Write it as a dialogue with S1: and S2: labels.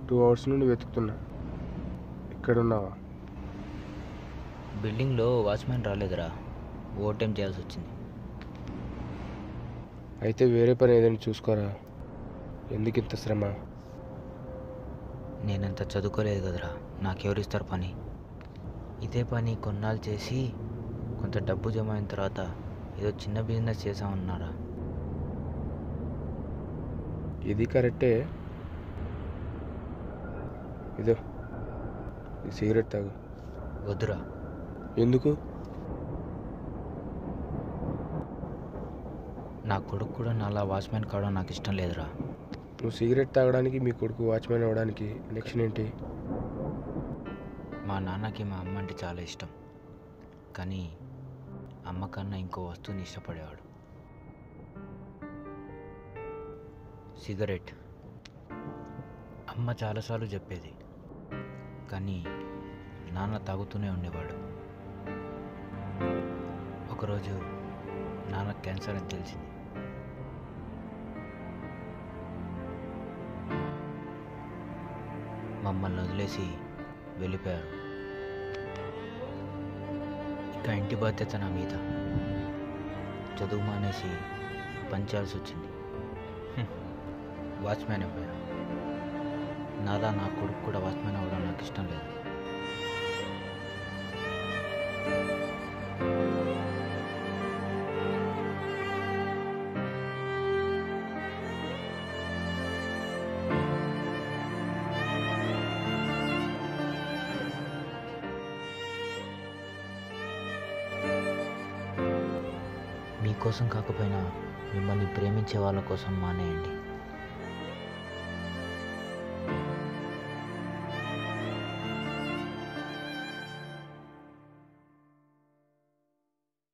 S1: 2 hours నుండి వెతుకుతున్నా. ఇక్కడున్నావా?
S2: బిల్డింగ్లో వాచ్మెన్ రాలేదురా, ఓవర్ టైం చేయాల్సి వచ్చింది.
S1: అయితే వేరే పని ఏదైనా చూసుకోరా, ఎందుకు ఇంత శ్రమ?
S2: నేనంత చదువుకోలేదు కదరా, నాకెవరిస్తారు పని? ఇదే పని కొన్నాళ్ళు చేసి కొంత డబ్బు జమ అయిన తర్వాత ఏదో చిన్న బిజినెస్ చేసామన్నారా.
S1: ఇది కరెక్టే. ఇదో ఈ సిగరెట్ తాగు.
S2: వద్దురా.
S1: ఎందుకు?
S2: నా కొడుకు కూడా నాలా వాచ్మెన్ కావడం నాకు ఇష్టం లేదురా.
S1: నువ్వు సిగరెట్ తాగడానికి, మీ కొడుకు వాచ్మెన్ అవ్వడానికి కనెక్షన్ ఏంటి?
S2: మా నాన్నకి మా అమ్మ అంటే చాలా ఇష్టం, కానీ అమ్మ కన్నా ఇంకో వస్తువుని ఇష్టపడేవాడు, సిగరెట్. అమ్మ చాలాసార్లు చెప్పేది, కానీ నాన్న తాగుతూనే ఉండేవాడు. ఒకరోజు నాన్న క్యాన్సర్ అని తెలిసింది. మమ్మల్ని వదిలేసి వెళ్ళిపోయారు. ఇక ఇంటి బాధ్యత నా మీద. చదువు మానేసి పనిచేయాల్సి వచ్చింది. వాచ్మ్యాన్ అయిపోయా. నాలా నా కొడుకు కూడా వాచ్మ్యాన్ అవ్వడం నాకు ఇష్టం లేదు. మీకోసం కాకపోయినా మిమ్మల్ని ప్రేమించే వాళ్ళ కోసం మానేయండి.